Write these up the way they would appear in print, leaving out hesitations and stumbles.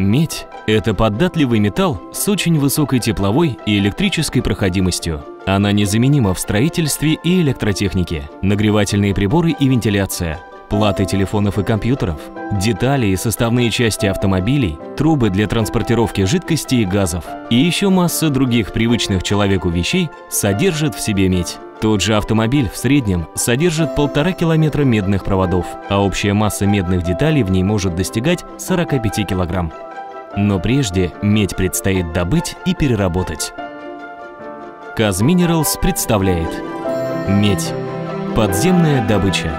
Медь – это податливый металл с очень высокой тепловой и электрической проходимостью. Она незаменима в строительстве и электротехнике, нагревательные приборы и вентиляция, платы телефонов и компьютеров, детали и составные части автомобилей, трубы для транспортировки жидкости и газов и еще масса других привычных человеку вещей содержит в себе медь. Тот же автомобиль в среднем содержит 1,5 километра медных проводов, а общая масса медных деталей в ней может достигать 45 килограмм. Но прежде медь предстоит добыть и переработать. Казминералс представляет медь. Подземная добыча.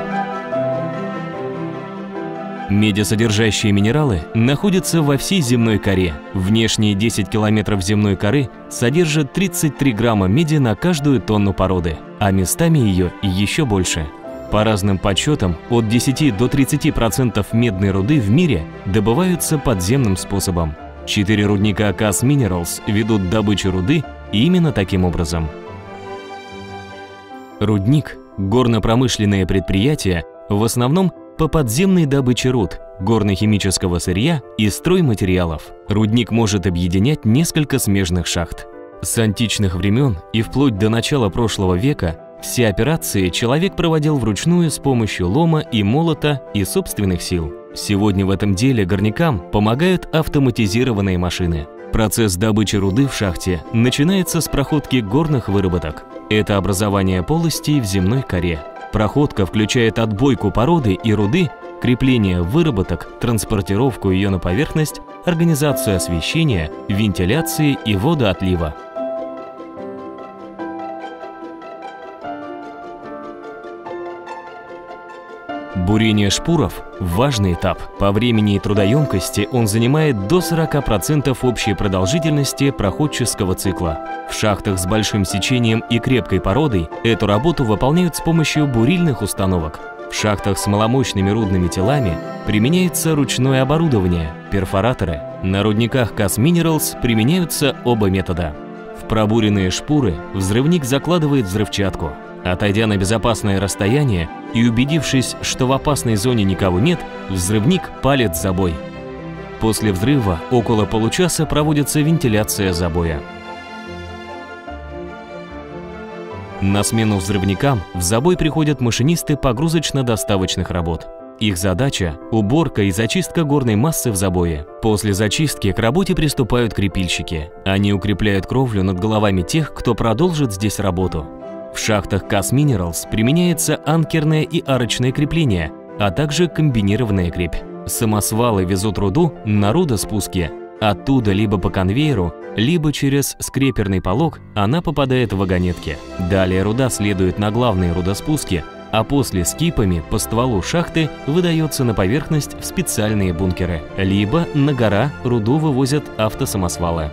Медисодержащие минералы находятся во всей земной коре. Внешние 10 километров земной коры содержат 33 грамма меди на каждую тонну породы, а местами ее еще больше. По разным подсчетам, от 10 до 30% медной руды в мире добываются подземным способом. 4 рудника Казминералс ведут добычу руды именно таким образом. Рудник – горно-промышленное предприятие, в основном по подземной добыче руд, горно-химического сырья и стройматериалов. Рудник может объединять несколько смежных шахт. С античных времен и вплоть до начала прошлого века все операции человек проводил вручную с помощью лома и молота и собственных сил. Сегодня в этом деле горнякам помогают автоматизированные машины. Процесс добычи руды в шахте начинается с проходки горных выработок. Это образование полостей в земной коре. Проходка включает отбойку породы и руды, крепление выработок, транспортировку ее на поверхность, организацию освещения, вентиляции и водоотлива. Бурение шпуров – важный этап. По времени и трудоемкости он занимает до 40% общей продолжительности проходческого цикла. В шахтах с большим сечением и крепкой породой эту работу выполняют с помощью бурильных установок. В шахтах с маломощными рудными телами применяется ручное оборудование – перфораторы. На рудниках Казминералс применяются оба метода. В пробуренные шпуры взрывник закладывает взрывчатку. Отойдя на безопасное расстояние и убедившись, что в опасной зоне никого нет, взрывник палит забой. После взрыва около получаса проводится вентиляция забоя. На смену взрывникам в забой приходят машинисты погрузочно-доставочных работ. Их задача – уборка и зачистка горной массы в забое. После зачистки к работе приступают крепильщики. Они укрепляют кровлю над головами тех, кто продолжит здесь работу. В шахтах Казминералс применяется анкерное и арочное крепление, а также комбинированная крепь. Самосвалы везут руду на рудоспуске. Оттуда либо по конвейеру, либо через скреперный полог она попадает в вагонетки. Далее руда следует на главные рудоспуски, а после скипами по стволу шахты выдается на поверхность в специальные бункеры. Либо на гора руду вывозят автосамосвалы.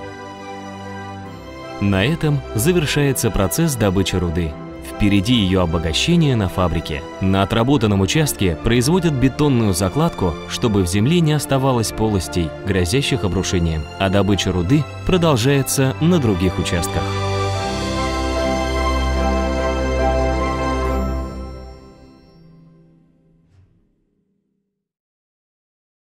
На этом завершается процесс добычи руды. Впереди ее обогащение на фабрике. На отработанном участке производят бетонную закладку, чтобы в земле не оставалось полостей, грозящих обрушением, а добыча руды продолжается на других участках.